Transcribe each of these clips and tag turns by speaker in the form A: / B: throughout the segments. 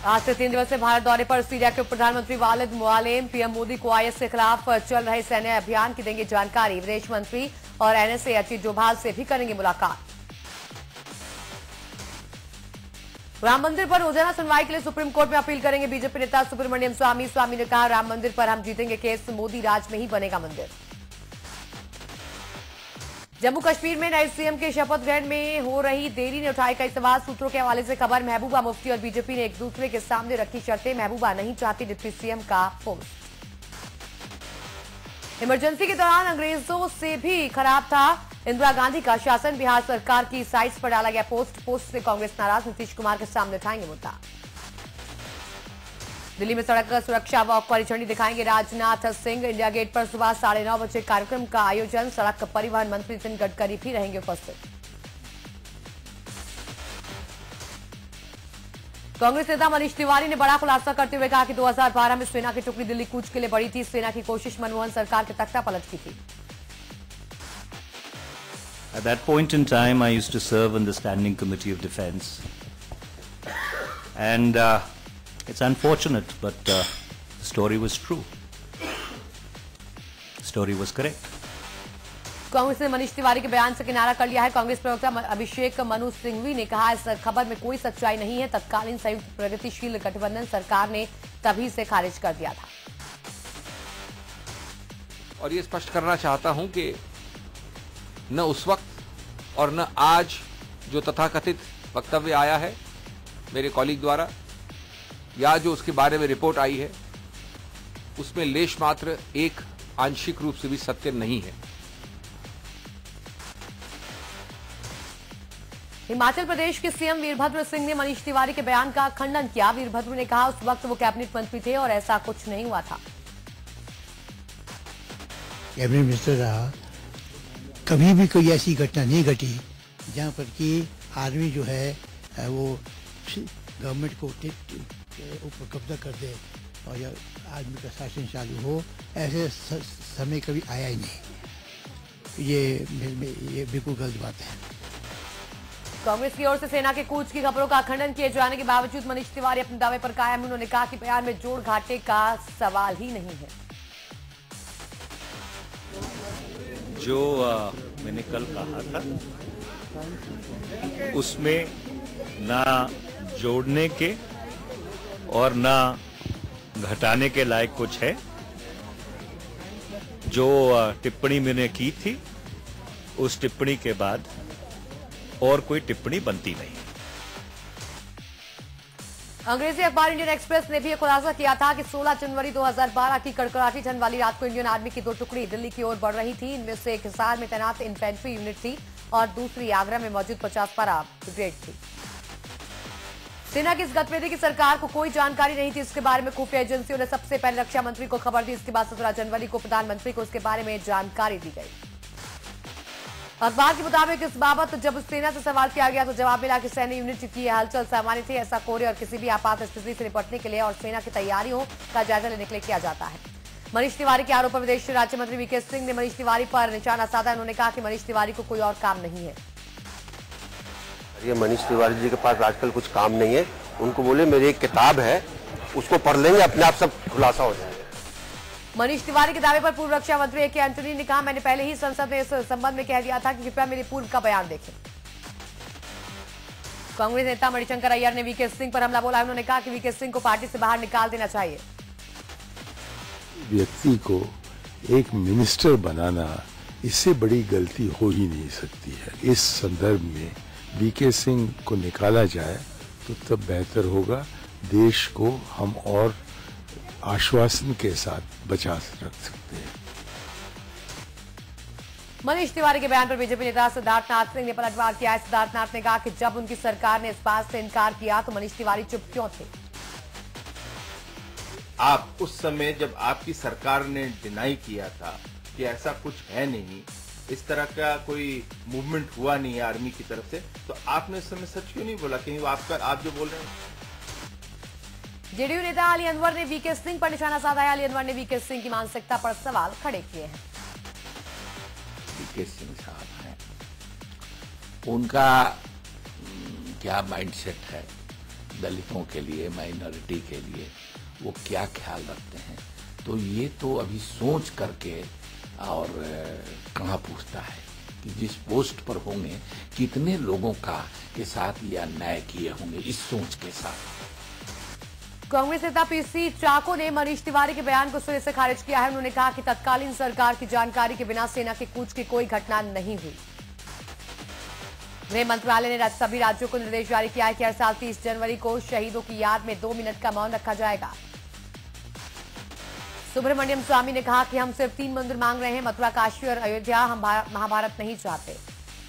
A: आज से 3 दिवसीय भारत दौरे पर सीरिया के प्रधानमंत्री वालिद मुआलेम पीएम मोदी को आईएस के खिलाफ चल रहे सैन्य अभियान की देंगे जानकारी। विदेश मंत्री और एनएसए अजीत डोभाल से भी करेंगे मुलाकात। राम मंदिर पर रोजाना सुनवाई के लिए सुप्रीम कोर्ट में अपील करेंगे बीजेपी नेता सुब्रमण्यम स्वामी। स्वामी ने कहा, राम मंदिर पर हम जीतेंगे केस, मोदी राज में ही बनेगा मंदिर। जम्मू कश्मीर में नए सीएम के शपथ ग्रहण में हो रही देरी ने उठाए कई सवाल। सूत्रों के हवाले से खबर, महबूबा मुफ्ती और बीजेपी ने एक दूसरे के सामने रखी शर्तें। महबूबा नहीं चाहती डिप्टी सीएम का पोस्ट। इमरजेंसी के दौरान अंग्रेजों से भी खराब था इंदिरा गांधी का शासन। बिहार सरकार की साइट्स पर डाला गया पोस्ट से कांग्रेस नाराज। नीतीश कुमार के सामने उठाएंगे मुद्दा। दिल्ली में सड़क सुरक्षा वॉक को हरी झंडी दिखाएंगे राजनाथ सिंह। इंडिया गेट पर सुबह 9:30 बजे कार्यक्रम का आयोजन। सड़क परिवहन मंत्री नितिन गडकरी भी रहेंगे उपस्थित। कांग्रेस नेता मनीष तिवारी ने बड़ा खुलासा करते हुए कहा कि 2012 में सेना की टुकड़ी दिल्ली कूच के लिए बढ़ी थी। सेना की कोशिश मनमोहन सरकार के तख्ता पलट की थी।
B: At that point in time, I used to serve on the Standing Committee of Defense, and it's unfortunate, but the story was true. The story was correct.
A: Congress ने मनीष तिवारी के बयान से किनारा कर लिया है। कांग्रेस प्रवक्ता अभिषेक मनु सिंघवी ने कहा, इस खबर में कोई सच्चाई नहीं है। तत्कालीन संयुक्त प्रगतिशील गठबंधन सरकार ने तभी से खारिज कर दिया था।
C: और ये स्पष्ट करना चाहता हूं कि न उस वक्त और न आज जो तथाकथित वक्तव्य आया है मेरे कॉलीग द्वारा या जो उसके बारे में रिपोर्ट आई है, उसमें लेश मात्र एक आंशिक रूप से भी सत्य नहीं है।
A: हिमाचल प्रदेश के सीएम वीरभद्र सिंह ने मनीष तिवारी के बयान का खंडन किया। वीरभद्र ने कहा, उस वक्त वो कैबिनेट मंत्री थे और ऐसा कुछ नहीं हुआ था।
D: कैबिनेट मिनिस्टर रहा, कभी भी कोई ऐसी घटना नहीं घटी जहां पर कि आर्मी जो है वो गवर्नमेंट को ऊपर कब्जा कर दे और या आर्मी का शासन चालू हो। ऐसे समय कभी आया ही नहीं। ये बिल्कुल गलत बात है।
A: कांग्रेस की ओर से सेना के कूच की खबरों का खंडन किए जाने के बावजूद मनीष तिवारी अपने दावे पर कायम। उन्होंने कहा कि बयान में जोड़ घाटे का सवाल ही नहीं है।
B: जो मैंने कल कहा था उसमें ना जोड़ने के और ना घटाने के लायक कुछ है। जो टिप्पणी मैंने की थी उस टिप्पणी के बाद और कोई टिप्पणी बनती नहीं।
A: अंग्रेजी अखबार इंडियन एक्सप्रेस ने भी यह खुलासा किया था कि 16 जनवरी 2012 की कड़कड़ाती ठंड वाली रात को इंडियन आर्मी की 2 टुकड़ी दिल्ली की ओर बढ़ रही थी। इनमें से एक हिसार में तैनात इन्फेंट्री यूनिट थी और दूसरी आगरा में मौजूद 50 पारा ब्रिगेड थी। सेना की इस गतिविधि की सरकार को कोई जानकारी नहीं थी। इसके बारे में खुफिया एजेंसियों ने सबसे पहले रक्षा मंत्री को खबर दी। इसके बाद 17 जनवरी को प्रधानमंत्री को इसके बारे में जानकारी दी गई। अखबार के मुताबिक इस बाबत जब सेना से सवाल किया गया तो जवाब मिला कि सैन्य यूनिट की हलचल सामान्य थी। ऐसा कोरे और किसी भी आपात स्थिति से निपटने के लिए और सेना की तैयारियों का जायजा लेने के लिए किया जाता है। मनीष तिवारी के आरोप पर विदेश राज्य मंत्री वीके सिंह ने मनीष तिवारी पर निशाना साधा। उन्होंने कहा कि मनीष तिवारी को कोई और काम नहीं है।
E: ये मनीष तिवारी जी के पास आजकल कुछ काम नहीं है। उनको बोले मेरी एक किताब है, उसको पढ़ लेंगे, अपने आप सब खुलासा हो जाएगा।
A: मनीष तिवारी के दावे पर पूर्व रक्षा मंत्री ए के एंटनी ने कहा, मैंने पहले ही संसद में इस संबंध में कह दिया था कि कृपया मेरे पूर्व का बयान देखें। कांग्रेस नेता मणिशंकर अय्यर ने वीके सिंह पर हमला बोला। उन्होंने कहा कि वीके सिंह को पार्टी से बाहर निकाल देना चाहिए।
F: व्यक्ति को एक मिनिस्टर बनाना, इससे बड़ी गलती हो ही नहीं सकती है। इस संदर्भ में वीके सिंह को निकाला जाए तो तब बेहतर होगा। देश को हम और आश्वासन के साथ बचा रख सकते हैं।
A: मनीष तिवारी के बयान पर बीजेपी नेता सिद्धार्थनाथ सिंह ने पलटवार किया। सिद्धार्थनाथ ने कहा कि जब उनकी सरकार ने इस बात से इनकार किया तो मनीष तिवारी चुप क्यों थे।
G: आप उस समय जब आपकी सरकार ने डिनाई किया था कि ऐसा कुछ है नहीं, इस तरह का कोई मूवमेंट हुआ नहीं है आर्मी की तरफ से, तो आपने उस समय सच क्यों नहीं बोला? कहीं आप जो बोल रहे हैं।
A: जेडीयू नेता अली अनवर ने वीके सिंह पर निशाना साधा है। अली अनवर ने वीके सिंह की मानसिकता पर सवाल खड़े किए हैं।
H: वीके सिंह साहब हैं, उनका क्या माइंडसेट है दलितों के लिए, माइनॉरिटी के लिए वो क्या ख्याल रखते हैं। तो ये तो अभी सोच करके और कहाँ पूछता है कि जिस पोस्ट पर होंगे कितने लोगों का के साथ या न्याय किए होंगे, इस सोच के साथ।
A: कांग्रेस नेता पीसी चाको ने मनीष तिवारी के बयान को सिरे से खारिज किया है। उन्होंने कहा कि तत्कालीन सरकार की जानकारी के बिना सेना के कूच की कोई घटना नहीं हुई। गृह मंत्रालय ने सभी राज्यों को निर्देश जारी किया है कि हर साल 30 जनवरी को शहीदों की याद में 2 मिनट का मौन रखा जाएगा। सुब्रमण्यम स्वामी ने कहा कि हम सिर्फ 3 मंदिर मांग रहे हैं, मथुरा, काशी और अयोध्या। हम महाभारत नहीं चाहते।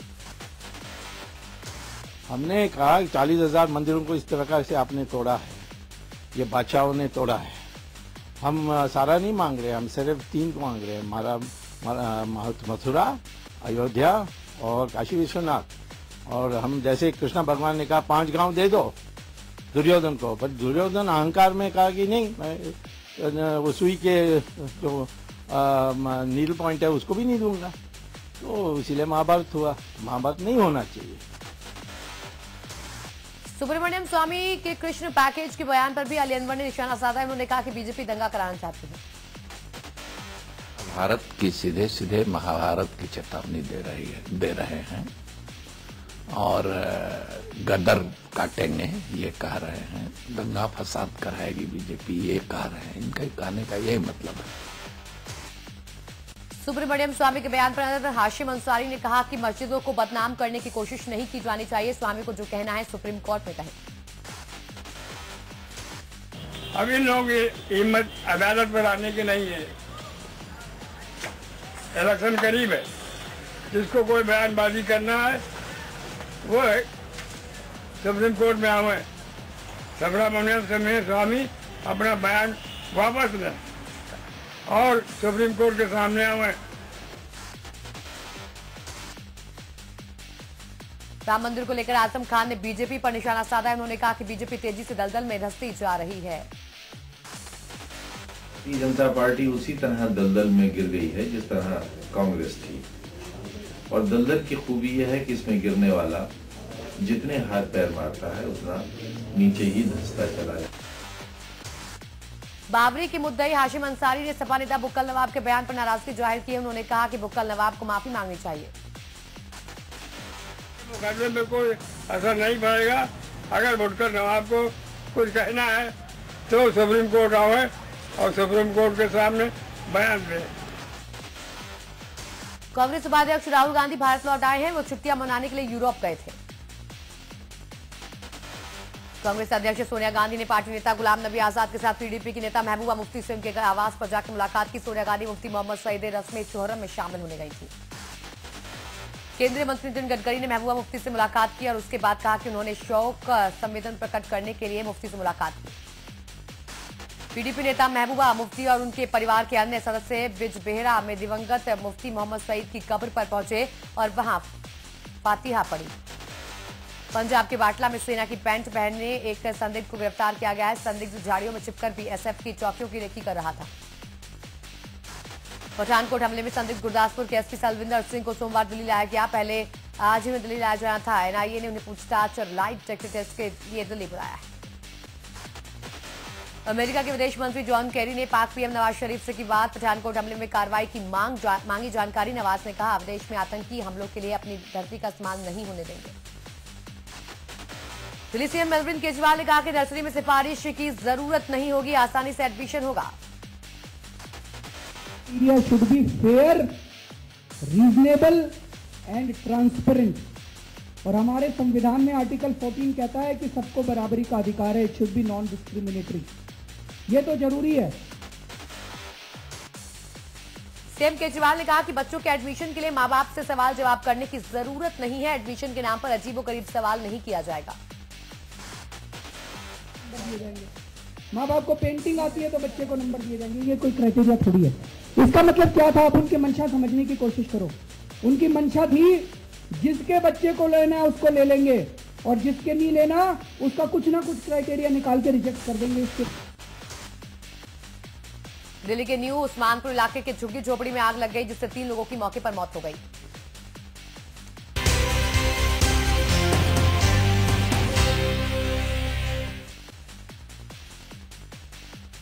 I: हमने कहा 40,000 मंदिरों को इस तरह से आपने तोड़ा है, ये बादशाहों ने तोड़ा है। हम सारा नहीं मांग रहे, हम सिर्फ 3 को मांग रहे हैं, हमारा मथुरा, अयोध्या और काशी विश्वनाथ। और हम जैसे कृष्ण भगवान ने कहा 5 गांव दे दो दुर्योधन को, पर दुर्योधन अहंकार में कहा कि नहीं, मैं वो सुई के जो नीडल पॉइंट है उसको भी नहीं दूंगा। तो इसीलिए महाभारत हुआ। महाभारत नहीं होना चाहिए।
A: सुब्रमण्यम स्वामी के कृष्ण पैकेज के बयान पर भी अली अनवर ने निशाना साधा है। उन्होंने कहा कि बीजेपी दंगा कराना चाहती है।
H: भारत की सीधे सीधे महाभारत की चेतावनी दे रहे हैं और गदर काटेंगे ये कह रहे हैं, दंगा फसाद कराएगी बीजेपी ये कह रहे हैं। इनका कहने का यही मतलब है।
A: सुब्रमण्यम स्वामी के बयान पर हाशिम अंसारी ने कहा कि मस्जिदों को बदनाम करने की कोशिश नहीं की जानी चाहिए। स्वामी को जो कहना है सुप्रीम कोर्ट में कहें।
J: अब इन लोग हिम्मत अदालत पर आने की नहीं है। इलेक्शन करीब है, जिसको कोई बयानबाजी करना है वो है सुप्रीम कोर्ट में आवे। सुब्रमण्यम स्वामी अपना बयान वापस लें और सुप्रीम कोर्ट के सामने आवे।
A: राम मंदिर को लेकर आजम खान ने बीजेपी पर निशाना साधा है। उन्होंने कहा कि बीजेपी तेजी से दलदल में धंसती जा रही है।
G: भारतीय जनता पार्टी उसी तरह दलदल में गिर गई है जिस तरह कांग्रेस थी। और दलदल की खूबी यह है कि इसमें गिरने वाला जितने हाथ पैर मारता है उतना नीचे ही धंसता चला जाता है।
A: बाबरी के मुद्दई हाशिम अंसारी ने सपा नेता बुक्कल नवाब के बयान पर नाराजगी जाहिर की है। उन्होंने कहा कि बुक्कल नवाब को माफी मांगनी चाहिए।
J: मुकदमे में कोई असर नहीं पड़ेगा। अगर बुक्कल नवाब को कुछ कहना है तो सुप्रीम कोर्ट आवे और सुप्रीम कोर्ट के सामने बयान दे।
A: कांग्रेस उपाध्यक्ष राहुल गांधी भारत लौट आए हैं। वो छुट्टियां मनाने के लिए यूरोप गए थे। कांग्रेस अध्यक्ष सोनिया गांधी ने पार्टी नेता गुलाम नबी आजाद के साथ पीडीपी की नेता महबूबा मुफ्ती से उनके आवास पर जाकर मुलाकात की। सोनिया गांधी मुफ्ती मोहम्मद सईद रस्म चोहरम में शामिल होने गई थी। केंद्रीय मंत्री नितिन गडकरी ने महबूबा मुफ्ती से मुलाकात की और उसके बाद कहा कि उन्होंने शोक संवेदन प्रकट करने के लिए मुफ्ती से मुलाकात की। पीडीपी नेता महबूबा मुफ्ती और उनके परिवार के अन्य सदस्य बिजबेहरा में दिवंगत मुफ्ती मोहम्मद सईद की कब्र पर पहुंचे और वहां फातिहा पढ़ी। पंजाब के बाटला में सेना की पैंट पहनने एक संदिग्ध को गिरफ्तार किया गया है। संदिग्ध झाड़ियों में छिपकर बीएसएफ की चौकियों की रेकी कर रहा था। पठानकोट हमले में संदिग्ध गुरदासपुर के एसपी सलविंदर सिंह को सोमवार दिल्ली लाया गया। पहले आज ही में दिल्ली लाया जाना था। एनआईए ने उन्हें पूछताछ और लाइट डिटेक्टर टेस्ट के लिए दिल्ली बुलाया है। अमेरिका के विदेश मंत्री जॉन केरी ने पाक पीएम नवाज शरीफ से की बात। पठानकोट हमले में कार्रवाई की मांगी जानकारी। नवाज ने कहा विदेश में आतंकी हमलों के लिए अपनी धरती का इस्तेमाल नहीं होने देंगे। दिल्ली सीएम अरविंद केजरीवाल ने कहा कि नर्सरी में सिफारिश की जरूरत नहीं होगी, आसानी से एडमिशन होगा।
K: Should be fair, reasonable and transparent. और हमारे संविधान में आर्टिकल 14 कहता है कि सबको बराबरी का अधिकार है। It should be non discriminatory. ये तो जरूरी है।
A: सीएम केजरीवाल ने कहा कि बच्चों के एडमिशन के लिए मां बाप से सवाल जवाब करने की जरूरत नहीं है। एडमिशन के नाम पर अजीबोगरीब सवाल नहीं किया जाएगा।
K: माँ बाप को पेंटिंग आती है तो बच्चे को नंबर दिए जाएंगे, ये कोई क्राइटेरिया थोड़ी है। इसका मतलब क्या था? आप उनकी मंशा समझने की कोशिश करो। उनकी मंशा थी जिसके बच्चे को लेना है उसको ले लेंगे और जिसके नहीं लेना उसका कुछ ना कुछ क्राइटेरिया निकाल के रिजेक्ट कर देंगे। इसके
A: दिल्ली के न्यू उस्मानपुर इलाके के झुग्गी झोपड़ी में आग लग गई, जिससे 3 लोगों की मौके पर मौत हो गई।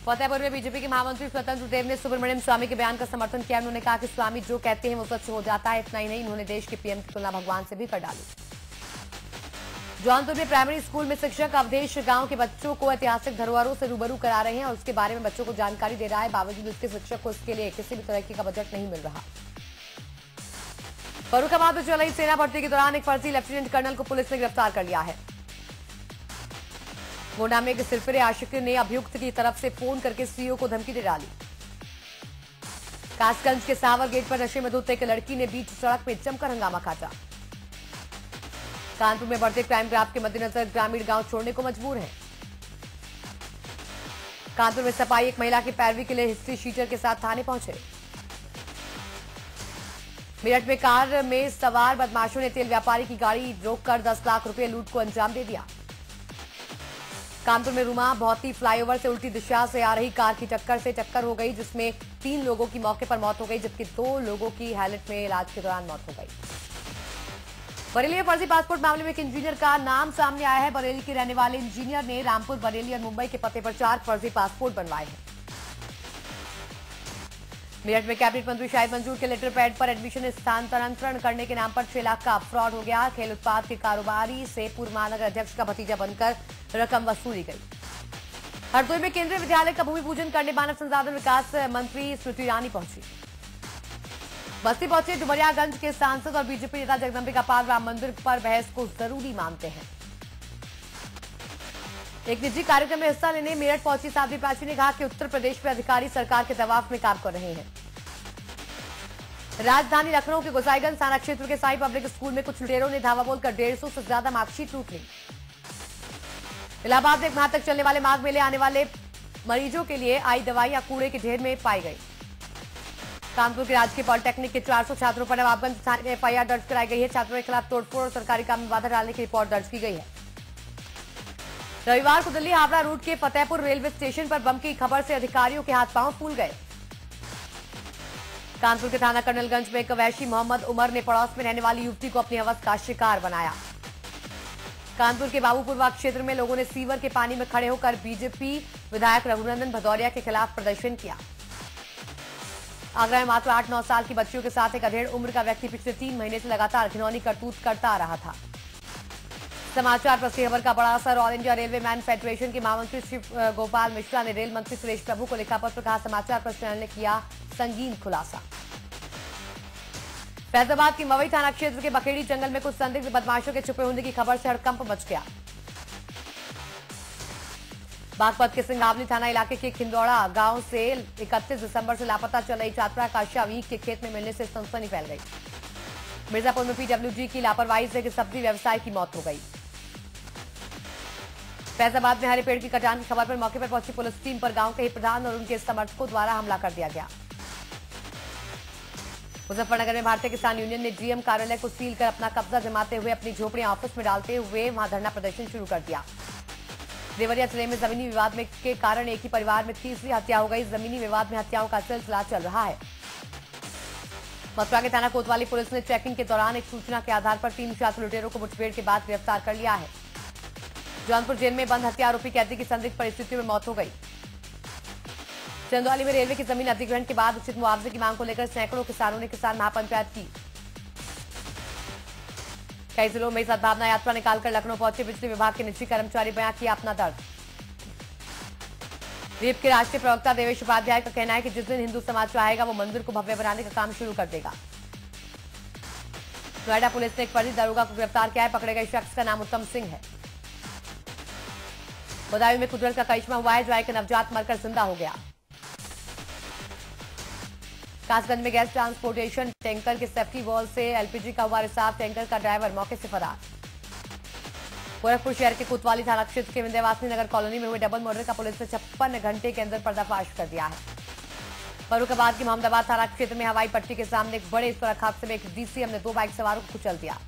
A: फतेहपुर में बीजेपी के महामंत्री स्वतंत्र देव ने सुब्रमण्यम स्वामी के बयान का समर्थन किया। उन्होंने कहा कि स्वामी जो कहते हैं वो सच हो जाता है। इतना ही नहीं, उन्होंने देश के पीएम की तुलना भगवान से भी कर डाली। जौनपुर में प्राइमरी स्कूल में शिक्षक अवधेश गांव के बच्चों को ऐतिहासिक धरोहरों से रूबरू करा रहे हैं और उसके बारे में बच्चों को जानकारी दे रहा है। बावजूद इसके शिक्षक को इसके लिए किसी भी तरह का बजट नहीं मिल रहा। फर्रुखाबाद में चल रही सेना भर्ती के दौरान एक फर्जी लेफ्टिनेंट कर्नल को पुलिस ने गिरफ्तार कर लिया है। गोंडा में एक सिरफिरे आशिक ने अभियुक्त की तरफ से फोन करके सीईओ को धमकी दे डाली। कासगंज के सावर गेट पर नशे में धुत एक लड़की ने बीच सड़क में जमकर हंगामा काटा। कानपुर में बढ़ते क्राइम ग्राफ के मद्देनजर ग्रामीण गांव छोड़ने को मजबूर है। कानपुर में सपाई एक महिला की पैरवी के लिए हिस्ट्री शीटर के साथ थाने पहुंचे। मेरठ में कार में सवार बदमाशों ने तेल व्यापारी की गाड़ी रोककर 10 लाख रुपए लूट को अंजाम दे दिया। कानपुर में रुमा भौती फ्लाईओवर से उल्टी दिशा से आ रही कार की टक्कर हो गई, जिसमें 3 लोगों की मौके पर मौत हो गई, जबकि 2 लोगों की हालत में इलाज के दौरान मौत हो गई। बरेली में फर्जी पासपोर्ट मामले में एक इंजीनियर का नाम सामने आया है। बरेली के रहने वाले इंजीनियर ने रामपुर, बरेली और मुंबई के पते पर 4 फर्जी पासपोर्ट बनवाए हैं। मेरठ में कैबिनेट मंत्री शाहिद मंजूर के लेटर पैड पर एडमिशन स्थानांतरण करने के नाम पर 6 लाख का फ्रॉड हो गया। खेल उत्पाद के कारोबारी से पूर्व महानगर अध्यक्ष का भतीजा बनकर रकम वसूली गई। हरदोई में केंद्रीय विद्यालय का भूमि पूजन करने मानव संसाधन विकास मंत्री स्मृति ईरानी पहुंची। बस्ती पहुंचे डुमरियागंज के सांसद और बीजेपी नेता जगदम्बिका पाल राम मंदिर पर बहस को जरूरी मानते हैं। एक निजी कार्यक्रम में हिस्सा लेने मेरठ पहुंची साध्वी प्राची ने कहा कि उत्तर प्रदेश में अधिकारी सरकार के दबाव में काम कर रहे हैं। राजधानी लखनऊ के गोसाईगंज थाना क्षेत्र के साई पब्लिक स्कूल में कुछ लुटेरों ने धावा बोलकर 150 से ज्यादा मार्कशीट लूट ली। इलाहाबाद में 1 माह तक चलने वाले माघ मेले आने वाले मरीजों के लिए आई दवाइयां कूड़े के ढेर में पाई गई। कानपुर के राजकीय पॉलिटेक्निक के 400 छात्रों पर नवाबगंज थाने में एफआईआर दर्ज कराई गई है। छात्रों के खिलाफ तोड़फोड़ और सरकारी काम में बाधा डालने की रिपोर्ट दर्ज की गई है। रविवार को दिल्ली हावड़ा रूट के फतेहपुर रेलवे स्टेशन पर बम की खबर से अधिकारियों के हाथ पांव फूल गए। कानपुर के थाना कर्नलगंज में एक वैशी मोहम्मद उमर ने पड़ोस में रहने वाली युवती को अपनी हवस का शिकार बनाया। कानपुर के बाबूपुरवा क्षेत्र में लोगों ने सीवर के पानी में खड़े होकर बीजेपी विधायक रघुनंदन भदौरिया के खिलाफ प्रदर्शन किया। आगरा में मात्र 8-9 साल की बच्चियों के साथ एक अधेड़ उम्र का व्यक्ति पिछले 3 महीने से लगातार घिनौनी करतूत करता आ रहा था। समाचार पर खबर का बड़ा असर। All India railway man federation के महामंत्री शिव गोपाल मिश्रा ने रेल मंत्री सुरेश प्रभु को लिखा पत्र। कहा समाचार पर चैनल ने किया संगीन खुलासा। फैजाबाद के मवई थाना क्षेत्र के बखेड़ी जंगल में कुछ संदिग्ध बदमाशों के छुपे होने की खबर से हड़कंप मच गया। बागपत के सिंगावली थाना इलाके के खिंदौड़ा गांव से 31 दिसंबर से लापता चल रही छात्रा काशा वीक के खेत में मिलने से सनसनी फैल गई। मिर्जापुर में पीडब्ल्यूडी की लापरवाही से सब्जी व्यवसाय की मौत हो गई। फैजाबाद में हरे पेड़ की कटान की खबर पर मौके पर पहुंची पुलिस टीम पर गांव के ही प्रधान और उनके समर्थकों द्वारा हमला कर दिया गया। मुजफ्फरनगर में भारतीय किसान यूनियन ने जीएम कार्यालय को सील कर अपना कब्जा जमाते हुए अपनी झोपड़ियां ऑफिस में डालते हुए वहां धरना प्रदर्शन शुरू कर दिया। देवरिया जिले में जमीनी विवाद में के कारण एक ही परिवार में तीसरी हत्या हो गई। जमीनी विवाद में हत्याओं का सिलसिला चल रहा है। मथुरा के थाना कोतवाली पुलिस ने चेकिंग के दौरान एक सूचना के आधार पर 3 छात्र लुटेरों को मुठभेड़ के बाद गिरफ्तार कर लिया है। जौनपुर जेल में बंद हत्या आरोपी कैदी की संदिग्ध परिस्थितियों में मौत हो गई। चंदौली में रेलवे की जमीन अधिग्रहण के बाद उचित मुआवजे की मांग को लेकर सैकड़ों किसानों ने किसान महापंचायत की। कई जिलों में सद्भावना यात्रा निकालकर लखनऊ पहुंचे बिजली विभाग के निजी कर्मचारी बयां किया अपना दर्द। रीप के राष्ट्रीय प्रवक्ता देवेश उपाध्याय का कहना है कि जिस दिन हिंदू समाज चाहेगा वो मंदिर को भव्य बनाने का काम शुरू कर देगा। नोएडा पुलिस ने एक फर्जी दरोगा को गिरफ्तार किया है। पकड़े गए शख्स का नाम उत्तम सिंह है। बदायूं में कुदरत का करिश्मा हुआ है। जो एक नवजात मरकर जिंदा हो गया। कासगंज में गैस ट्रांसपोर्टेशन टैंकर के सेफ्टी वॉल से एलपीजी का हुआ रिसाव। टैंकर का ड्राइवर मौके से फरार। गोरखपुर शहर के कोतवाली थाना क्षेत्र के विंध्यवासिनी नगर कॉलोनी में हुए डबल मर्डर का पुलिस ने 56 घंटे के अंदर पर्दाफाश कर दिया है। फर्रुखाबाद के मोहम्मदाबाद थाना क्षेत्र में हवाई पट्टी के सामने एक बड़े सड़क हादसे में एक डीसीएम ने 2 बाइक सवारों को कुचल दिया।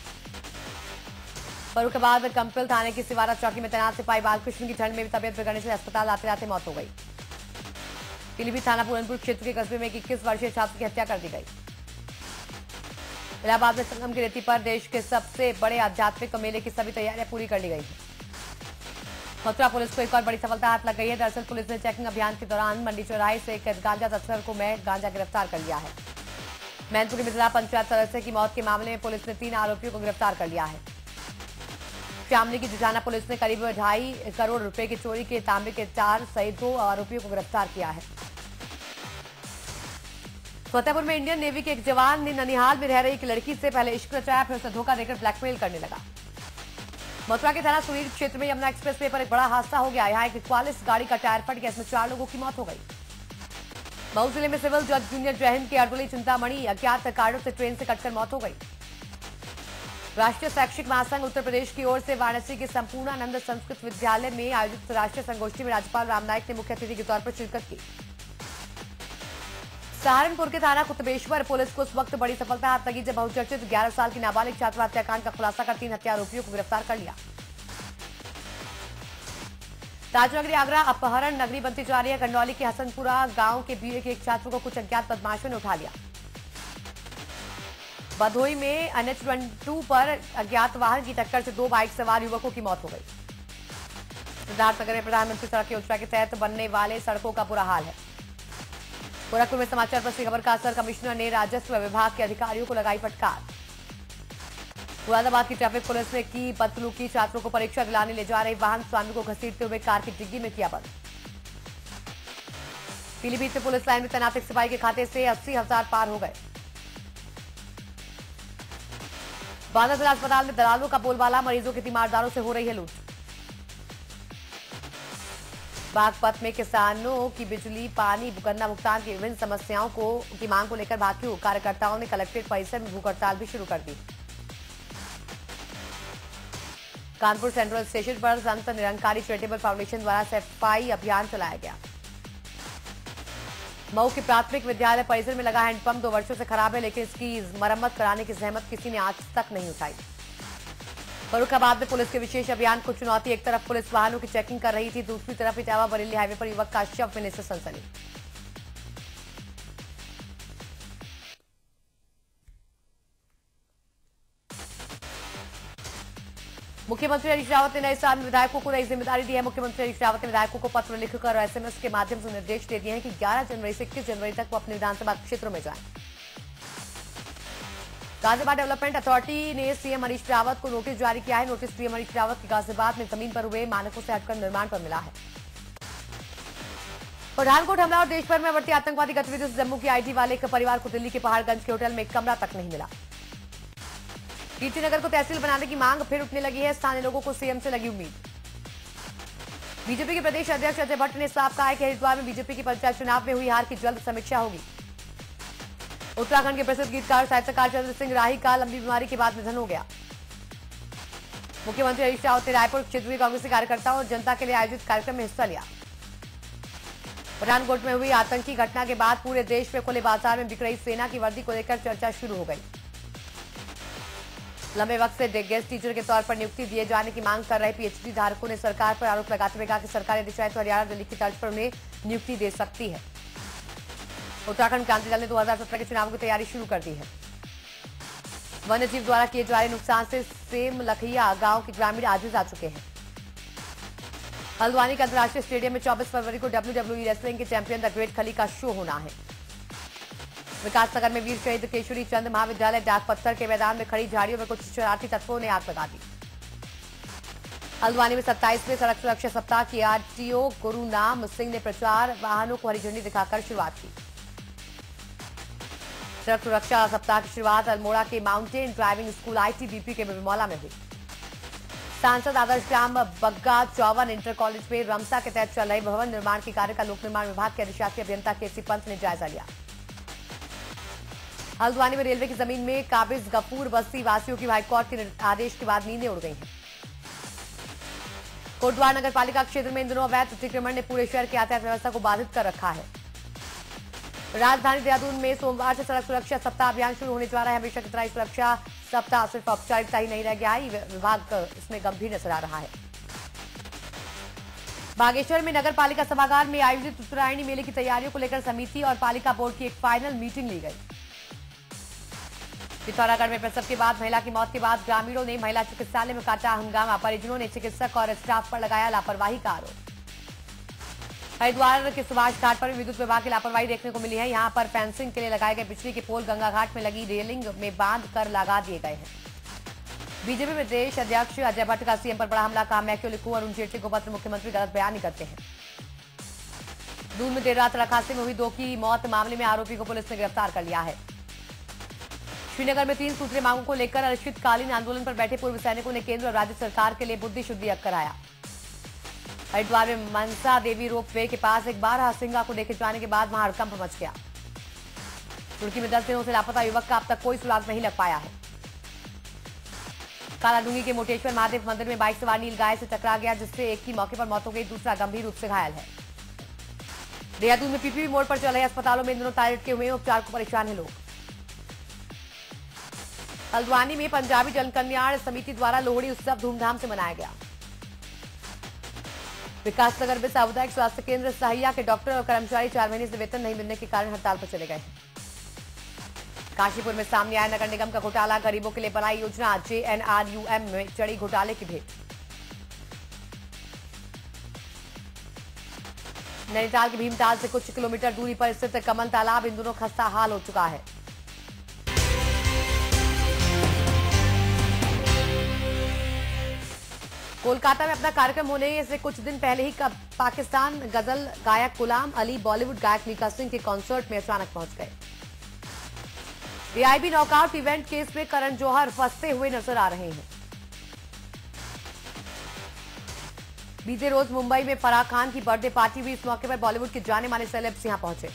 A: फर्रुखाबाद में कंपिल थाने की सिवारा चौकी में तैनात सिपाही बालकृष्ण की ठंड में भी तबियत बिगड़ने से अस्पताल आते आते मौत हो गई। पीलीभीत थाना पूरनपुर क्षेत्र के कस्बे में एक 21 वर्षीय छात्र की हत्या कर दी गई। इलाहाबाद में संगम की रेती पर देश के सबसे बड़े आध्यात्मिक मेले की सभी तैयारियां पूरी कर ली गई हैं। मथुरा पुलिस को एक और बड़ी सफलता हाथ लग गई है। दरअसल पुलिस ने चेकिंग अभियान के दौरान मंडी चौराहे से एक गांजा तस्कर को गांजा गिरफ्तार कर लिया है। मैनपुरी में जिला पंचायत सदस्य की मौत के मामले में पुलिस ने 3 आरोपियों को गिरफ्तार कर लिया है। शामली की जिठाना पुलिस ने करीब 2.5 करोड़ रुपए की चोरी के तांबे के 4 सहित 2 आरोपियों को गिरफ्तार किया है। फतेहपुर में इंडियन नेवी के एक जवान ने ननिहाल में रह रही एक लड़की से पहले इश्क रचाया, फिर उसे धोखा देकर ब्लैकमेल करने लगा। मथुरा के थाना सुरीर क्षेत्र में यमुना एक्सप्रेस वे पर एक बड़ा हादसा हो गया। यहाँ एक 41 गाड़ी का टायर फट गया, इसमें 4 लोगों की मौत हो गई। मऊ जिले में सिविल जज जूनियर जयहिंद की अर्दुली चिंतामणि अज्ञात कारणों से ट्रेन से कटकर मौत हो गई। राष्ट्रीय शैक्षिक महासंघ उत्तर प्रदेश की ओर से वाराणसी के संपूर्णानंद संस्कृत विद्यालय में आयोजित राष्ट्रीय संगोष्ठी में राज्यपाल राम नाईक ने मुख्य अतिथि के तौर पर शिरकत की। सहारनपुर के थाना कुतबेश्वर पुलिस को उस वक्त बड़ी सफलता हाथ लगी जब बहुचर्चित 11 साल की नाबालिग छात्रा हत्याकांड का खुलासा कर 3 हत्या आरोपियों को गिरफ्तार कर लिया। राजनगरी आगरा अपहरण नगरी बनती जा रही है। गंडौली के हसनपुरा गांव के बीए के एक छात्र को कुछ अज्ञात बदमाशों ने उठा लिया। बधोई में NH-12 पर अज्ञात वाहन की टक्कर से 2 बाइक सवार युवकों की मौत हो गई। सिद्धार्थनगर में प्रधानमंत्री सड़क योजना के तहत बनने वाले सड़कों का बुरा हाल है। गोरखपुर में समाचार पत्र की खबर का असर, कमिश्नर ने राजस्व विभाग के अधिकारियों को लगाई फटकार। मुरादाबाद की ट्रैफिक पुलिस ने की बदसलूकी, छात्रों को परीक्षा दिलाने ले जा रहे वाहन स्वामी को घसीटते हुए कार की डिग्गी में किया बंद। पीलीभीत में पुलिस लाइन में तैनात एक सिपाही के खाते से 80,000 पार हो गए। बांदा जिला अस्पताल में दलालों का बोलबाला, मरीजों के तीमारदारों से हो रही है लूट। बागपत में किसानों की बिजली, पानी, गन्ना भुगतान की विभिन्न समस्याओं की मांग को लेकर भाकियों कार्यकर्ताओं ने कलेक्ट्रेट परिसर में भूख हड़ताल भी शुरू कर दी। कानपुर सेंट्रल स्टेशन पर संत निरंकारी चैरिटेबल फाउंडेशन द्वारा सफाई अभियान चलाया गया। मऊ के प्राथमिक विद्यालय परिसर में लगा हैंडपंप 2 वर्षों से खराब है, लेकिन इसकी मरम्मत कराने की जहमत किसी ने आज तक नहीं उठाई। फर्रुखाबाद में पुलिस के विशेष अभियान को चुनौती, एक तरफ पुलिस वाहनों की चेकिंग कर रही थी, दूसरी तरफ इटावा बरेली हाईवे पर युवक का शव मिलने से सनसनी। मुख्यमंत्री हरीश रावत ने नए साल में विधायकों को नई जिम्मेदारी दी है। मुख्यमंत्री हरीश रावत ने विधायकों को पत्र लिखकर और SMS के माध्यम से निर्देश दे दिए हैं कि 11 जनवरी से 21 जनवरी तक वो अपने विधानसभा क्षेत्रों में जाएं। गाजियाबाद डेवलपमेंट अथॉरिटी ने सीएम हरीश रावत को नोटिस जारी किया है। नोटिस सीएम हरीश रावत की गाजियाबाद में जमीन पर हुए मानकों से हटकर निर्माण पर मिला है। पठानकोट हमला और देश भर में बढ़ती आतंकवादी गतिविधियों से जम्मू की आईटी वाले एक परिवार को दिल्ली के पहाड़गंज के होटल में एक कमरा तक नहीं मिला। कीर्ति नगर को तहसील बनाने की मांग फिर उठने लगी है। स्थानीय लोगों को सीएम से लगी उम्मीद। बीजेपी के प्रदेश अध्यक्ष अजय भट्ट ने साफ कहा है कि हरिद्वार में बीजेपी की पंचायत चुनाव में हुई हार की जल्द समीक्षा होगी। उत्तराखंड के प्रसिद्ध गीतकार साहित्यकार चंद्र सिंह राही का लंबी बीमारी के बाद निधन हो गया। मुख्यमंत्री हरीश रावत ने रायपुर क्षेत्रीय कांग्रेसी कार्यकर्ताओं और जनता के लिए आयोजित कार्यक्रम में हिस्सा लिया। पठानकोट में हुई आतंकी घटना के बाद पूरे देश में खुले बाजार में बिक रही सेना की वर्दी को लेकर चर्चा शुरू हो गई। लंबे वक्त से गेस्ट टीचर के तौर पर नियुक्ति दिए जाने की मांग कर रहे PhD धारकों ने सरकार पर आरोप लगाते हुए कहा कि सरकार यदि चाहे तो हरियाणा दिल्ली की तर्ज पर उन्हें नियुक्ति दे सकती है। उत्तराखंड क्रांति दल ने 2017 के चुनाव की तैयारी शुरू कर दी है। वन्य जीव द्वारा किए जा रहे नुकसान से सेम लखैया गांव के ग्रामीण आजिज आ चुके हैं। हल्द्वानी के अंतर्राष्ट्रीय स्टेडियम में 24 फरवरी को WWE रेसलिंग के चैंपियन द ग्रेट खली का शो होना है। विकासनगर में वीर शहीद केशरी चंद महाविद्यालय डाक पत्थर के मैदान में खड़ी झाड़ियों में कुछ शरारती तत्वों ने आग लगा दी। हल्द्वानी में 27वें सड़क सुरक्षा सप्ताह की RTO गुरुनाम सिंह ने प्रचार वाहनों को हरी झंडी दिखाकर शुरुआत की। सड़क सुरक्षा सप्ताह की शुरुआत अल्मोड़ा के माउंटेन ड्राइविंग स्कूल ITBP के बिमौला में हुई। सांसद आदर्श राम बग्गा चौवन इंटर कॉलेज में रमसा के तहत चल रहे भवन निर्माण के कार्य का लोक निर्माण विभाग के अधिशासी अभियंता KC पंत ने जायजा लिया। हल्द्वानी में रेलवे की जमीन में काबिज गफूर बस्ती वासियों की हाईकोर्ट के आदेश के बाद नींदें उड़ गई हैं। कोटद्वार नगर पालिका क्षेत्र में इन दिनों अवैध अतिक्रमण ने पूरे शहर की यातायात व्यवस्था को बाधित कर रखा है। राजधानी देहरादून में सोमवार से सड़क सुरक्षा सप्ताह अभियान शुरू होने जा रहा है। हमेशा की तरह सुरक्षा सप्ताह सिर्फ औपचारिकता ही नहीं रह गया है, विभाग इसमें गंभीर नजर आ रहा है। बागेश्वर में नगर पालिका सभागार में आयोजित उत्तरायणी मेले की तैयारियों को लेकर समिति और पालिका बोर्ड की एक फाइनल मीटिंग ली गई। पिथौरागढ़ में प्रसव के बाद महिला की मौत के बाद ग्रामीणों ने महिला चिकित्सालय में काटा हंगामा। परिजनों ने चिकित्सक और स्टाफ पर लगाया लापरवाही का आरोप। हरिद्वार के सुभाष घाट पर विद्युत विभाग की लापरवाही देखने को मिली है। यहां पर फेंसिंग के लिए लगाए गए बिजली के पोल गंगा घाट में लगी रेलिंग में बांध कर लगा दिए गए हैं। बीजेपी प्रदेश अध्यक्ष अजय भट्ट का सीएम पर बड़ा हमला। कहा मैं क्यों लिखूं, अरुण जेटली को पत्र, मुख्यमंत्री गलत बयान नहीं करते हैं। दून में देर रात सड़क हादसे में हुई 2 की मौत मामले में आरोपी को पुलिस ने गिरफ्तार कर लिया है। श्रीनगर में 3 सूत्रीय मांगों को लेकर अनिश्चितकालीन आंदोलन पर बैठे पूर्व सैनिकों ने केंद्र और राज्य सरकार के लिए बुद्धि शुद्धि कराया। हरिद्वार में मनसा देवी रोपवे के पास एक बार हासिंगा को देखे जाने के बाद वहां हड़कंप मच गया। तुर्की में 10 दिनों से लापता युवक का अब तक कोई सुराग नहीं लग पाया है। कालाडूंगी के मोटेश्वर महादेव मंदिर में बाइक सवार नील गाय से टकरा गया, जिससे एक की मौके पर मौत हो गई, दूसरा गंभीर रूप से घायल है। देहरादून में पीपीपी मोड़ पर चल रहे अस्पतालों में इन दिनों ताले लटके हुए हैं, उपचार को परेशान है लोग। हल्द्वानी में पंजाबी जन कल्याण समिति द्वारा लोहड़ी उत्सव धूमधाम से मनाया गया। विकासनगर में सामुदायिक स्वास्थ्य केंद्र सहिया के डॉक्टर और कर्मचारी 4 महीने से वेतन नहीं मिलने के कारण हड़ताल पर चले गए हैं। काशीपुर में सामने आया नगर निगम का घोटाला। गरीबों के लिए बनाई योजना JNRUM में चढ़ी घोटाले की भेंट। नैनीताल के भीमताल से कुछ किलोमीटर दूरी पर स्थित कमल तालाब इन दोनों खस्ता हाल हो चुका है। कोलकाता में अपना कार्यक्रम होने से कुछ दिन पहले ही पाकिस्तान गजल गायक गुलाम अली बॉलीवुड गायक मीका सिंह के कॉन्सर्ट में अचानक पहुंच गए। AIB नॉकआउट इवेंट केस में करण जौहर फंसते हुए नजर आ रहे हैं। बीते रोज मुंबई में फराह खान की बर्थडे पार्टी हुई। इस मौके पर बॉलीवुड के जाने माने सेलेब्स यहां पहुंचे।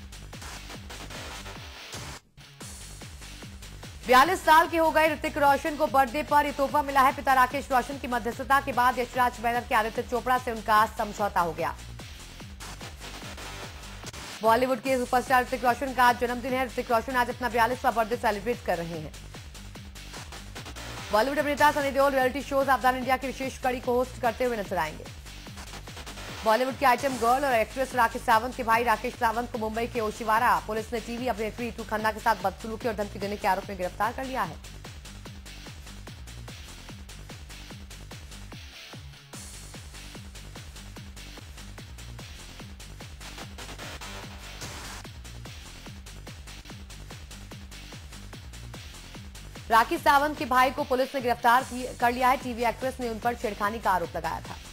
A: 42 साल के हो गए ऋतिक रोशन को बर्थडे पर तोहफा मिला है। पिता राकेश रोशन की मध्यस्थता के बाद यशराज बैनर के आदित्य चोपड़ा से उनका समझौता हो गया। बॉलीवुड के सुपरस्टार ऋतिक रोशन का आज जन्मदिन है। ऋतिक रोशन आज अपना 42वां बर्थडे सेलिब्रेट कर रहे हैं। बॉलीवुड अभिनेता Sunny Deol reality show Savdhaan India की विशेष कड़ी को होस्ट करते हुए नजर आएंगे। बॉलीवुड की आइटम गर्ल और एक्ट्रेस राखी सावंत के भाई राकेश सावंत को मुंबई के ओशिवारा पुलिस ने टीवी अभिनेत्री ऋतु खन्ना के साथ बदसलूकी और धमकी देने के आरोप में गिरफ्तार कर लिया है। राखी सावंत के भाई को पुलिस ने गिरफ्तार कर लिया है। टीवी एक्ट्रेस ने उन पर छेड़खानी का आरोप लगाया था।